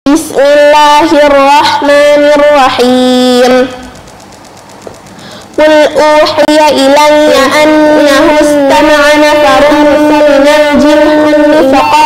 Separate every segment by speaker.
Speaker 1: Bismillahirrahmanirrahim. Qul uhiya ilayya annahu istama'a nafarun minal jinni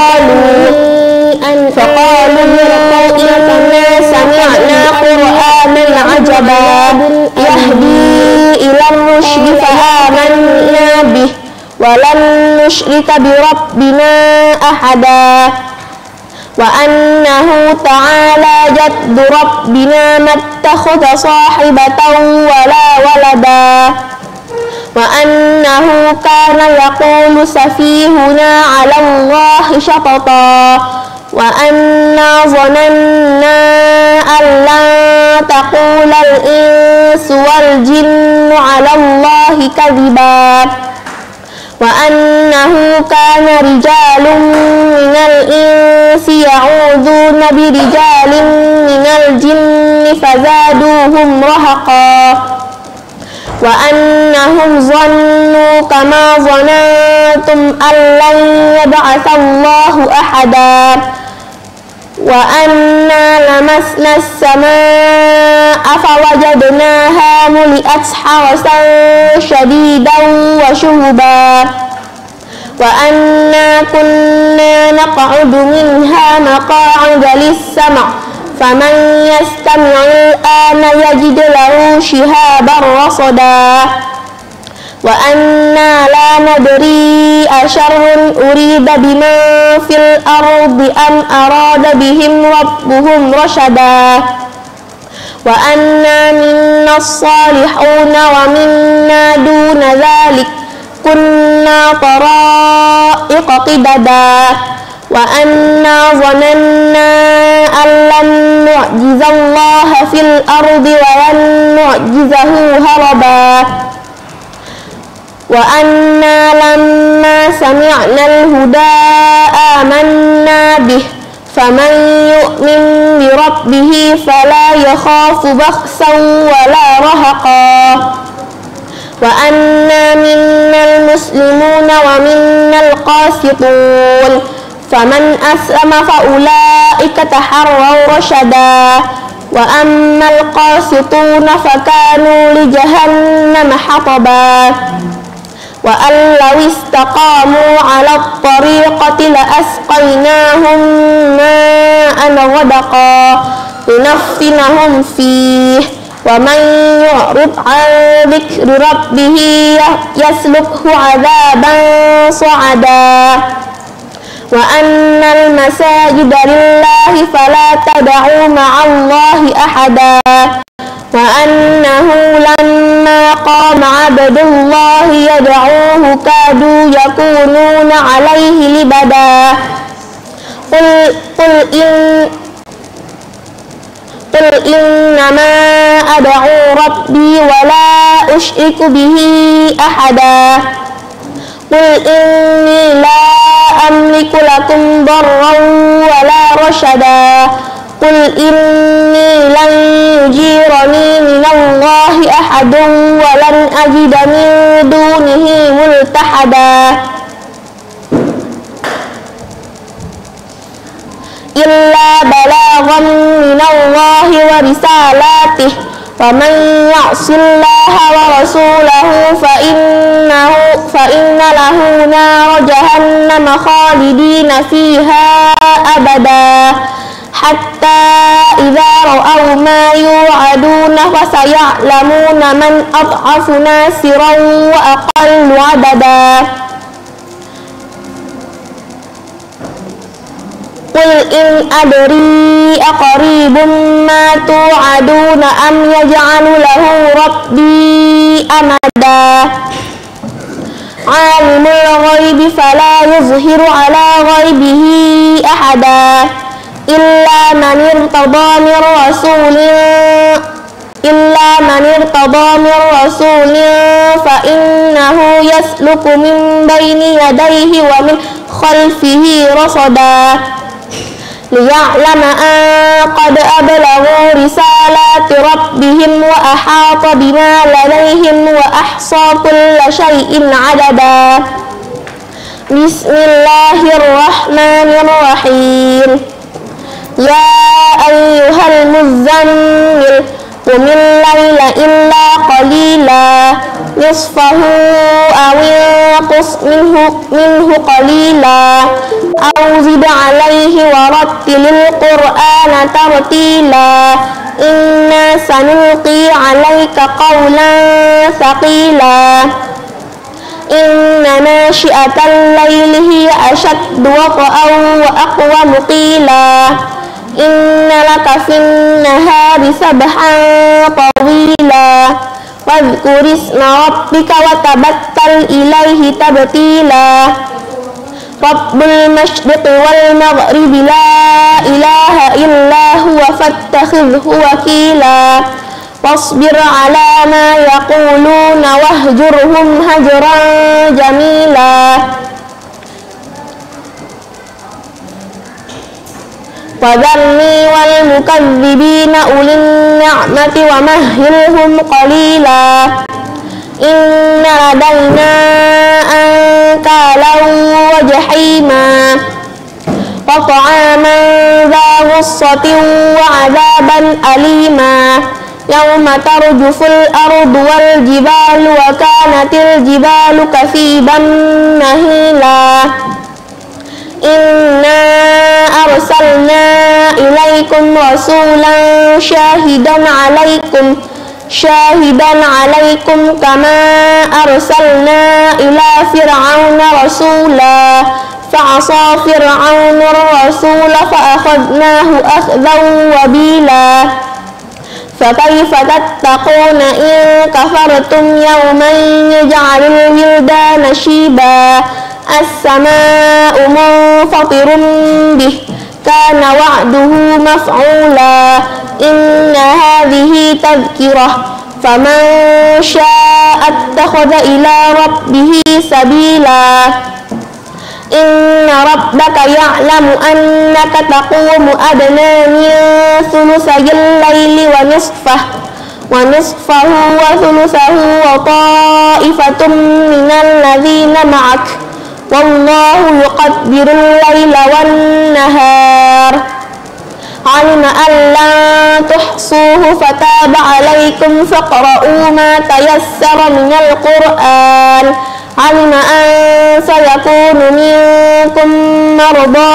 Speaker 1: faqalu inna sami'na qur'anan 'ajaban yahdi ilar rusydi fa amanna bih wa lan nusyrika bi rabbina ahada wa annahu ta'ala jaddu rabbina mattakhadha sahibatan wala walada wa annahu kana yaqulu safihuna 'ala Allahi syatata wa anna zananna an lan taqula al-insu wal jinnu 'ala Allahi kadhiba wa annahu kana rijalun minal insi ya'uduna bi rijalin minal jinni fazaduhum rahaqa wa annahum zannu kama zanantum an lan yab'atsallahu ahada wa anna lamasna as-samaa'a fawajadnaha muli'at harasan shadidan wa shuhuban wa anna kunna naq'udu minha maq'ada lis-sam' faman yastami' al-ana yajid lahu shihaban rasada wa anna la nadri asharrun urida biman fil ardi am arada bihim rabbuhum rashada wa anna minna as-salihuna wa minna duna dhalik kunna tara'iqa qidada wa anna zananna an lan nu'jizallaha fil ardi wa lan nu'jizahu haraba wa anna lamma sami'na al-huda amanna bih faman yu'min bi rabbih fala yakhafu bakhsan wala rahaqa wa anna minnal muslimuna wa minnal qasitun faman aslama fa ulaika taharraw rashada wa ammal qasituna fakanu li jahannama hataba wa an law istaqamu 'ala at-tariqati la asqaynahum ma'an ghadaqa linaftinahum fihi wa man yu'rid 'an dhikri rabbih yaslukhu 'adzaban sa'ada wa annal masajida lillahi fala tad'u ma'allahi ahada wa annahu lamma qama 'abdullahi yad'uhu kadu yakununa 'alaihi libada qul innama ad'u rabbi wa la usyriku bihi ahada qul inni la amliku lakum darran wa la rashada qul inni lan yujirani minallahi ahadun wa lan ajida min dunihi multahada illa balaghan minallahi wa risalatihi wa man ya'sillaha wa rasulahu fa inna lahu nar jahannama khalidina fiha abada hatta idza ra'aw ma yu'aduna fa sayalamuna man ad'afu nasiran wa aqallu 'adada qul in adri aqribun ma tu'aduna am yaj'alu lahu rabbi amada alimul ghaibi fala yuzhiru ala ghaibihi ahada illa man irtada min rasulin fa innahu yasluku min bayni yadayhi wa min khalfihi rasada liya'lama an qad ablaghu risalati rabbihim wa ahata bima ladayhim wa ahsa kulla shay'in 'adada. Bismillahirrahmanirrahim. Ya قم الليل إلا قليلا نصفه أو انقص منه قليلا أو زد عليه ورتل القرآن ترتيلا إنا سنلقي عليك قولا ثقيلا إن ناشئة الليل هي أشد وطئا وأقوم قيلا إن لك في النهار سبحا طويلا واذكر اسم ربك وتبتل إليه تبتيلا رب المشرق والمغرب لا إله إلا هو فاتخذه وكيلا واصبر على ما يقولون واهجرهم هجرا جميلا وذرني والمكذبين أولي النعمة ومهلهم قليلا إن لدينا أنكالا وجحيما وطعاما ذا غصة وعذابا أليما يوم ترجف الأرض والجبال وكانت الجبال كثيبا مهيلا إنا أرسلنا إليكم رسولا شاهدا عليكم كما أرسلنا إلى فرعون رسولا فعصى فرعون الرسول فأخذناه أخذا وبيلا فكيف تتقون إن كفرتم يوما يجعل الولدان شيبا السماء منفطر به كان وعده مفعولا إن هذه تذكرة فمن شاء اتخذ إلى ربه سبيلا إن ربك يعلم أنك تقوم أدنى من ثلثي الليل ونصفه وثلثه وطائفة من الذين معك والله يقدر الليل والنهار علم أن لن تحصوه فتاب عليكم فاقرؤوا ما تيسر من القرآن علم أن سيكون منكم مرضى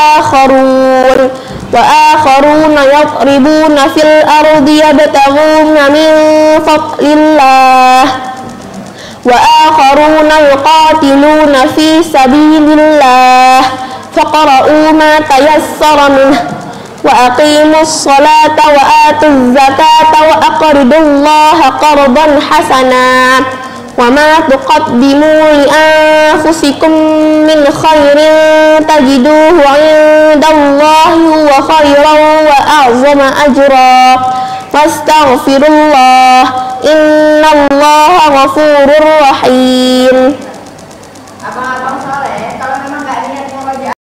Speaker 1: وآخرون يضربون في الأرض يبتغون من فضل الله وآخرون يقاتلون في سبيل الله فاقرؤوا ما تيسر منه وأقيموا الصلاة وآتوا الزكاة وأقرضوا الله قرضا حسنا وما تقدموا لأنفسكم من خير تجدوه عند الله هو خيرا وأعظم أجرا واستغفروا الله إن